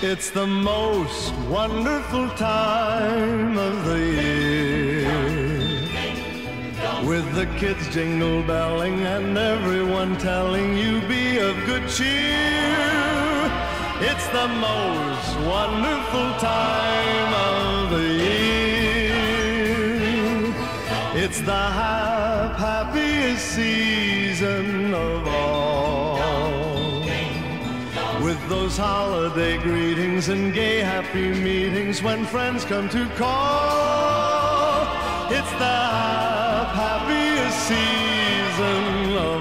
It's the most wonderful time of the year, with the kids jingle belling and everyone telling you be of good cheer. It's the most wonderful time of the year. It's the happiest season of all, with those holiday greetings and gay happy meetings when friends come to call. It's the happiest season of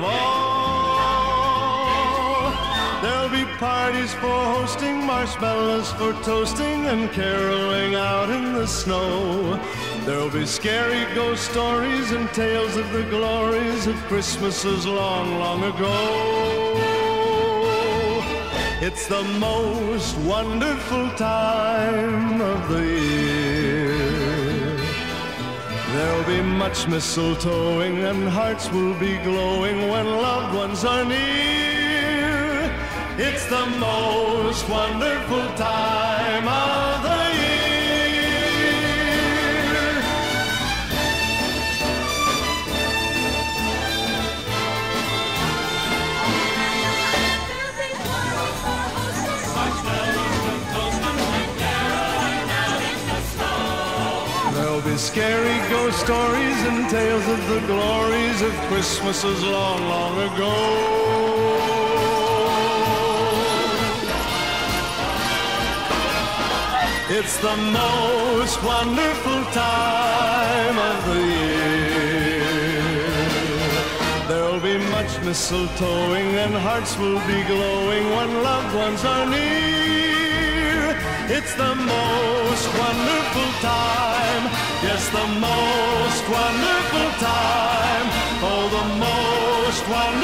all. There'll be parties for hosting, marshmallows for toasting, and caroling out in the snow. There'll be scary ghost stories and tales of the glories of Christmases long, long ago. It's the most wonderful time of the year. There'll be much mistletoeing and hearts will be glowing when loved ones are near. It's the most wonderful time of the year. There'll be scary ghost stories and tales of the glories of Christmases long, long ago. It's the most wonderful time of the year. There'll be much mistletoeing and hearts will be glowing when loved ones are near. It's the most wonderful time, yes, the most wonderful time, oh, the most wonderful